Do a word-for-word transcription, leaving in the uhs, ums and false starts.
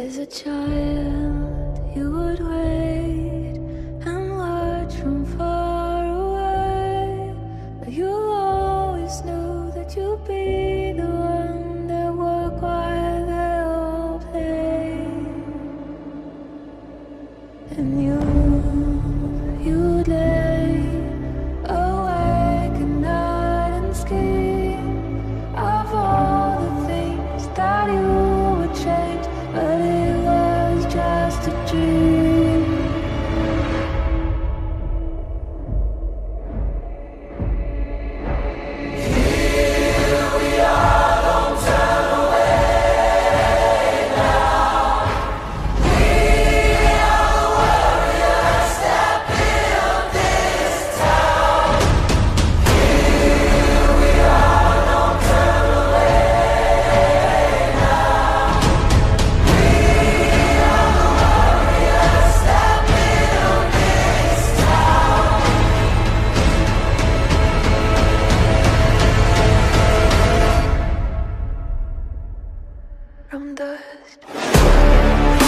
As a child, you would wait and watch from far away, but you always knew that you'd be the one that would quiet they all play. And you, you'd lay awake at night and scheme of all the things that you would change, but it was just a dream. Here we are, don't turn away now. We are the warriors that built this town. Here we are, don't turn away now. We are the warriors that built this town. From dust.